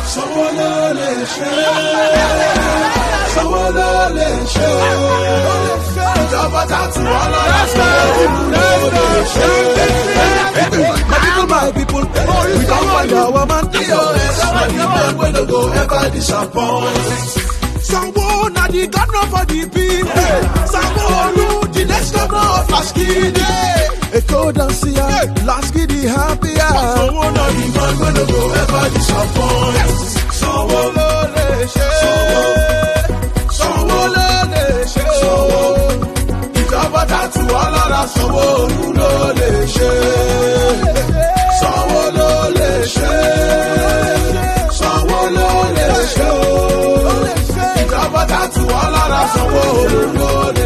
Sanwó-Olú lè ṣe. Sanwó-Olú lè ṣe. Ìjọba tàtù ọlọ́lá Sanwó-Olú lè ṣe. My people, we don't want our man POS. And the man wey no go ever disappoint. Sanwó-Olú na the governor for the people. Sanwó-Olú the next governor of Laskidi. Eko don see ya, Laskidi happier. Sanwó-Olú na the man wey no go ever disappoint. Sanwó-Olú lè ṣe. Sanwó-Olú lè ṣe. Ìjọba tàtù ọlọ́lá Sanwó-Olú lè ṣe. Sanwó-Olú lè ṣe. Sanwó-Olú lè ṣe. Ìjọba tàtù ọlọ́lá Sanwó-Olú lè ṣe.